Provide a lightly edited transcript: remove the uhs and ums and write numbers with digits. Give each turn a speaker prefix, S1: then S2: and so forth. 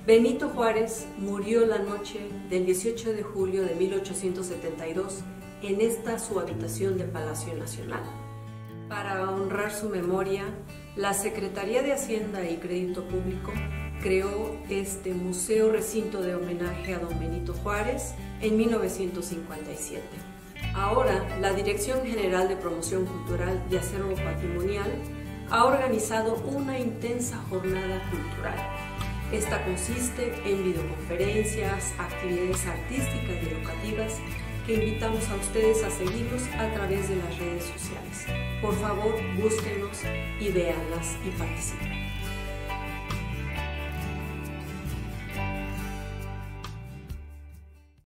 S1: Benito Juárez murió la noche del 18 de julio de 1872 en esta su habitación de Palacio Nacional. Para honrar su memoria, la Secretaría de Hacienda y Crédito Público creó este Museo Recinto de Homenaje a don Benito Juárez en 1957. Ahora, la Dirección General de Promoción Cultural y Acervo Patrimonial ha organizado una intensa jornada cultural. Esta consiste en videoconferencias, actividades artísticas y educativas que invitamos a ustedes a seguirnos a través de las redes sociales. Por favor, búsquenos y véanlas y participen.